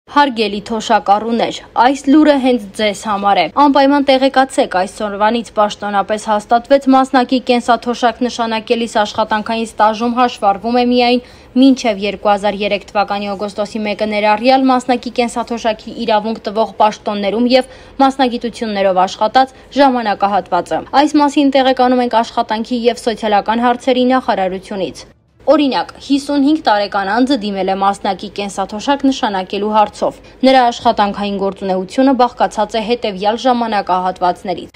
Հարգելի թոշակառուներ, այս լուրը հենց ձեզ համար է։ Անպայման տեղեկացեք, այսօրվանից պաշտոնապես հաստատվեց մասնակի կենսաթոշակ նշանակելիս աշխատանքային ստաժում հաշվառվում է միայն մինչև 2003 թվականի օգոստոսի 1-ը ներառյալ մասնակի կենսաթոշակի իրավունք տվող պաշտոններում եւ մասնագիտություններով աշխատած ժամանակահատվածը։ Այս մասին տեղեկանում ենք աշխատանքի եւ սոցիալական հարցերի նախարարությունից։ Օրինակ, 55 տարեկան անձը դիմել է մասնակի կենսաթոշակ նշանակելու հարցով։ Նրա աշխատանքային գործունեությունը բաղկացած է հետևյալ ժամանակահատվածներից.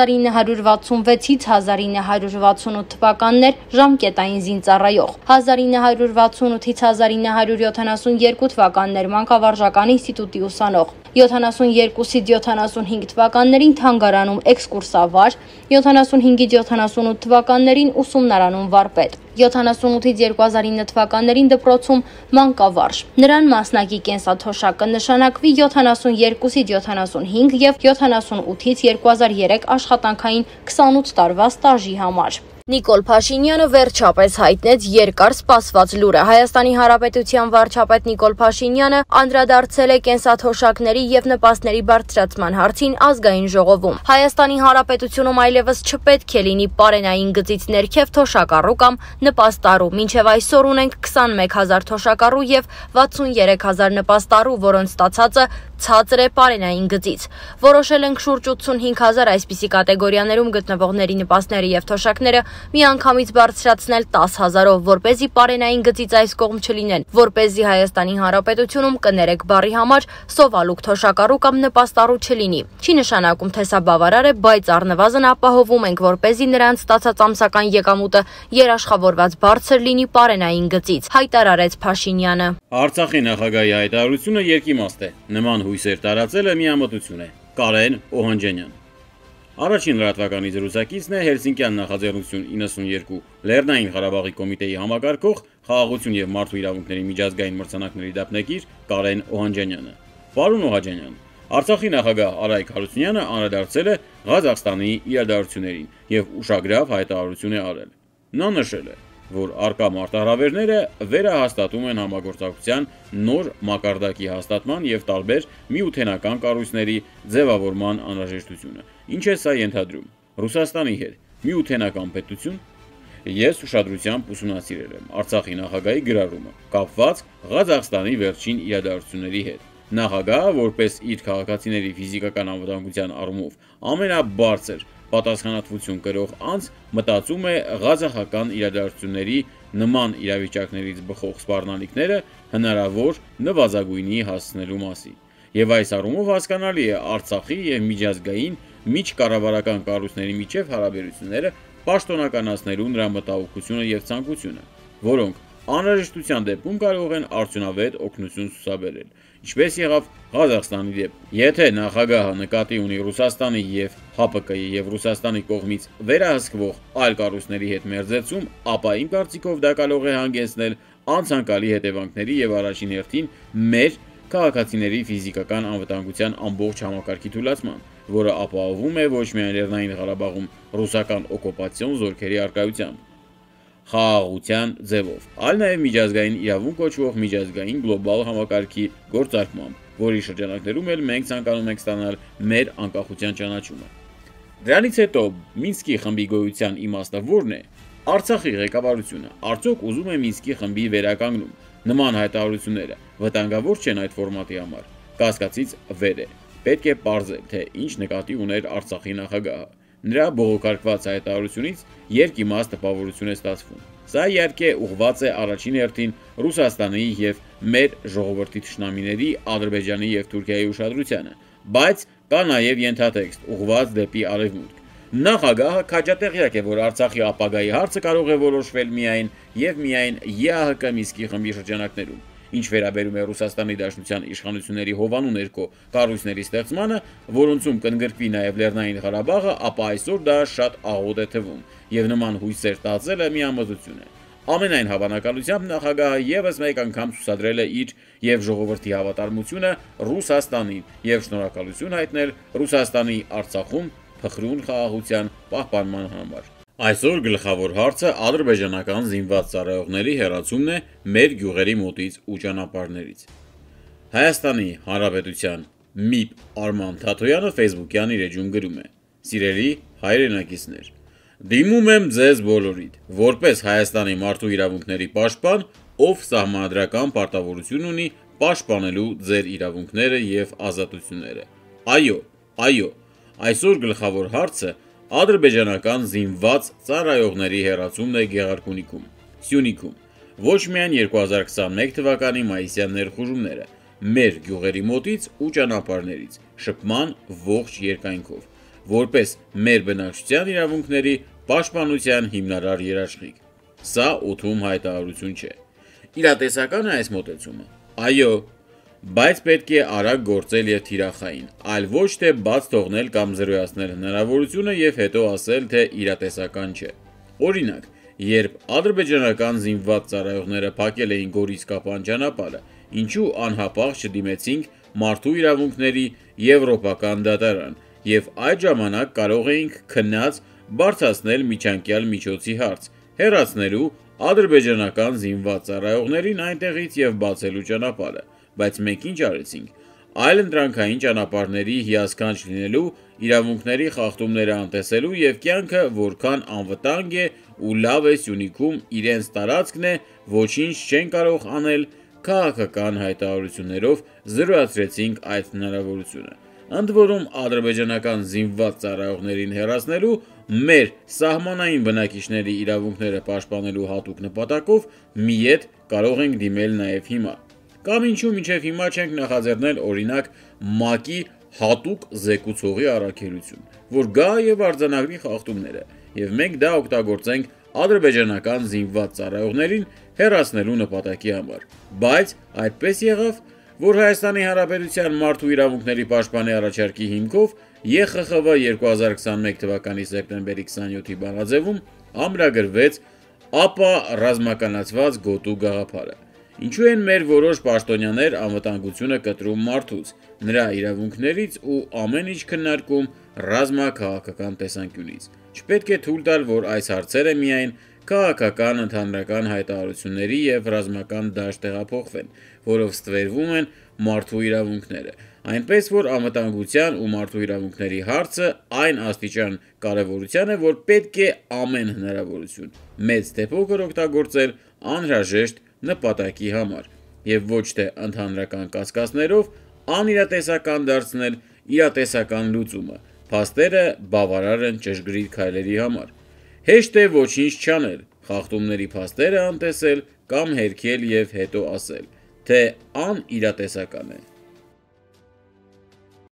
1966-ից 1968 թվականներ ժամկետային զինծառայող, 1968-ից 1972 թվականներ մանկավարժական ինստիտուտի ուսանող, 72-ից 75 թվականներին թանգարանում էքսկուրսավար, 75-ից 78 թվականներին ուսումնարանում վարպետ, 78-ից 2009 թվականներին դպրոցում մանկավարժ։ Նրան մասնակի կենսաթոշակ կնշանակվի 72-ից 75 եւ 78-ից 2003 աշխատանքային 28 տարվա ստաժի համար։ Նիկոլ Փաշինյանը վերջապես հայտնեց երկար սպասված լուրը։ Հայաստանի Հանրապետության վարչապետ Նիկոլ Փաշինյանը անդրադարձել է կենսաթոշակների եւ նպաստների բարձրացման հարցին ազգային ժողովում։ Հայաստանի Հանրապետությունում այլևս չպետք է լինի պարենային գծից ներքև թոշակառու կամ նպաստառու։ Մինչև այսօր ունենք 21000 թոշակառու եւ 63000 նպաստառու, որոնց ստացածը ցածր է պարենային գծից։ Որոշել ենք շուրջ 85000 այսպիսի կատեգորիաներում գտնվողների նպաստները եւ թոշակները միանգամից բարձրացնել 10000-ով, որպեսզի պարենային գծից այս կողմ չլինեն, որպեսզի Հայաստանի Հանրապետությունում կներեք բառի համար սովալուկ թոշակառու կամ նպաստառու չլինի։ Չի նշանակում, թե սա բավարար է, բայց առնվազն ապահովում ենք, որպեսզի նրանց ստացած ամսական եկամուտը երաշխավորված բարձր լինի պարենային գծից, հայտարարեց Փաշինյանը։ Արցախի նախագահի հայտարարությունը երկիմաստ է։ Նման հույսեր տարածելը միամտություն է։ Կարեն Օհանջանյան։ Առաջին լրատվականի զրուցակիցն է Հելսինկյան նախաձեռնություն 92 Լեռնային Ղարաբաղի կոմիտեի համակարգող խաղաղություն եւ մարդու իրավունքների միջազգային մրցանակների դափնեկիր Կարեն Օհանջանյանը։ Պարոն Օհանջանյան, Արցախի նախագահ Արայք Հարությունյանը անդրադարձել է Ղազախստանի իրադարձություններին եւ ուշագրավ հայտարարություն է արել։ Նա նշել է, որ արկա մարտահրավերները վերահաստատում են համագործակցության նոր մակարդակի հաստատման եւ տարբեր միութենական կառույցների ձևավորման անհրաժեշտությունը։ Ինչ է սա ենթադրում Ռուսաստանի հետ միութենական պետություն։ Ես ուշադրությամբ ուսումնասիրել եմ Արցախի նախագահի գրառումը կապված Ղազախստանի վերջին իրադարձությունների հետ։ Նախագահը, որպես իր քաղաքացիների ֆիզիկական անվտանգության առումով ամենաբարձր պատասխանատվություն կրող անձ, մտածում է ղազախական իրադարձությունների նման իրավիճակներից բխող սպառնալիքները հնարավոր նվազագույնի հասցնելու մասին։ Եվ այս առումով հասկանալի է Արցախի եւ միջազգային միջկառավարական կառույցների միջև հարաբերությունները պաշտոնականացնելու նրա մտահոգությունը եւ ցանկությունը, որոնք անհրաժեշտության դեպքում կարող են արդյունավետ օգնություն ցուցաբերել, ինչպես եղավ Ղազախստանի դեպքում։ Եթե նախագահը նկատի ունի Ռուսաստանի եւ ՀԱՊԿ-ի եւ Ռուսաստանի կողմից վերահսկվող այլ կառույցների հետ մերձեցում, ապա իմ կարծիքով դա կարող է հանգեցնել անցանկալի հետևանքների եւ առաջին հերթին մեր քաղաքացիների ֆիզիկական անվտանգության ամբողջ համակարգի թուլացման, որը ապահովում է ոչ միայն Լեռնային Ղարաբաղում ռուսական օկուպացիոն զորքերի առկայությամբ, խաղաղության ձևով, այլ նաև միջազգային իրավունք կոչվող միջազգային գլոբալ համակարգի գործարկմամբ, որի շրջանակներում էլ մենք ցանկանում ենք ստանալ մեր անկախության ճանաչումը։ Դրանից հետո Մինսկի խմբի գոյության իմաստը ո՞րն է։ Արցախի ղեկավարությունը արդյոք ուզում է Մինսկի խմբի վերականգնում։ Նման հայտարարությունները վտանգավոր չեն այդ ֆորմատի համար։ Կասկածից վեր է։ Պետք է պարզել, թե ինչ նկատի ուներ Արցախի նախագահը։ Նրա բողոքարկված հայտարարությունից երկիմաստ տպավորություն է ստացվում։ Սա իհարկե ուղղված է առաջին հերթին Ռուսաստանի եւ մեր ժողովրդի թշնամիների Ադրբեջանի եւ Թուրքիայի ուշադրությանը, բայց կա նաեւ ենթատեքստ ուղղված դեպի արևմուտք։ Նախագահը քաջատեղյակ է, որ Արցախի ապագայի հարցը կարող է որոշվել միայն եւ միայն ԵԱՀԿ Մինսկի խմբի շրջանակներում։ Ինչ վերաբերում է Ռուսաստանի Դաշնության իշխանությունների հովանու ներքո կառույցների ստեղծմանը, որոնցում կընդգրկվի նաև Լեռնային Ղարաբաղը, ապա այսօր դա շատ աղոտ է թվում, եւ նման հույսեր տածելը միամտություն է։ Ամենայն հավանականությամբ նախագահը եւս մեկ անգամ ցուցադրել է իր եւ ժողովրդի հավատարմությունը Ռուսաստանին եւ շնորհակալություն հայտնել Ռուսաստանի Արցախում փխրուն խաղաղության պահպանման համար։ Այսօր գլխավոր հարցը ադրբեջանական զինված ծառայողների հեռացումն է մեր գյուղերի մոտից ու ճանապարհներից։ Հայաստանի Հանրապետության ՄԻՊ Արման Թաթոյանը Facebook-յան իր էջում գրում է. «Սիրելի հայրենակիցներ, դիմում եմ ձեզ բոլորիդ, որպես Հայաստանի մարդու իրավունքների պաշտպան, ով սահմանադրական պարտավորություն ունի պաշտպանելու ձեր իրավունքները եւ ազատությունները։ Այո, այսօր գլխավոր հարցը ադրբեջանական զինված ծառայողների հեռացումն է Գեղարքունիքում, Սյունիքում, ոչ միայն 2021 թվականի մայիսյան ներխուժումները, մեր գյուղերի մոտից ու ճանապարհներից, շփման ողջ երկայնքով, որպես մեր բնակչության իրավունքների պաշտպանության հիմնարար երաշխիք։ Սա օդում հայտարարություն չէ։ Իրատեսական է այս մոտեցումը։ Այո, բայց պետք է արագ գործել եւ թիրախային, այլ ոչ թե բաց թողնել կամ զրոյացնել հնարավորությունը եւ հետո ասել, թե իրատեսական չէ։ Օրինակ, երբ ադրբեջանական զինված ծառայողները փակել էին Գորիսկապան ճանապարհը, ինչու անհապաղ չդիմեցինք մարդու իրավունքների եվրոպական դատարան եւ այդ ժամանակ կարող էինք քնած բարձրացնել միջանկյալ միջոցի հարց, հեռացնելու ադրբեջանական զինված ծառայողներին այնտեղից եւ բացելու ճանապարհը, բայց մենք ինչ արեցինք։ Այլ ընտրանքային ճանապարհների հիասքանչ լինելու, իրավունքների խախտումները անտեսելու եւ կյանքը որքան անվտանգ է ու լավ է Սյունիքում իրենց տարածքն է, ոչինչ չեն կարող անել, քաղաքական հայտարարություններով զրոյացրեցինք այդ հնարավորությունը։ Ընդ որում ադրբեջանական զինված ծառայողներին հեռացնելու մեր սահմանային բնակիչների իրավունքները պաշտպանելու հատուկ նպատակով մի ետ կարող ենք դիմել նաև հիմա։ Կամ ինչու մինչև հիմա չենք նախաձեռնել օրինակ ՄԱԿ-ի հատուկ զեկուցողի առաքելություն, որ գա եւ արձանագրի խախտումները, եւ մենք դա օգտագործենք ադրբեջանական զինված ծառայողներին հեռացնելու նպատակի համար։ Բայց այդպես եղավ, որ Հայաստանի Հանրապետության մարդու իրավունքների պաշտպանի առաջարկի հիմքով ԵԽԽՎ 2021 թվականի սեպտեմբերի 27-ի բանաձևում ամրագրվեց ԱՊԱ ռազմականացված գոտու գաղափարը։ Ինչու են մեր որոշ պաշտոնյաներ անվտանգությունը կտրում մարդուց, նրա իրավունքներից ու ամեն ինչ քննարկում ռազմաքաղաքական տեսանկյունից։ Չպետք է թույլ տալ, որ այս հարցերը միայն քաղաքական ընդհանրական հայտարարությունների եւ ռազմական դաշտ տեղափոխվեն, որով ստվերվում են մարդու իրավունքները, այնպես որ անվտանգության ու մարդու իրավունքների հարցը այն աստիճան կարևորության է, որ պետք է ամեն հնարավորություն մեծ թե փոքր օգտագործել անհրաժեշտ նպատակի համար եւ ոչ թե ընդհանրական կասկածներով անիրատեսական դարձնել իրատեսական լուծումը։ Փաստերը բավարար են ճշգրիտ քայլերի համար։ Հեշտ է ոչինչ չանել, խախտումների փաստերը անտեսել կամ հերքել եւ հետո ասել, թե անիրատեսական է։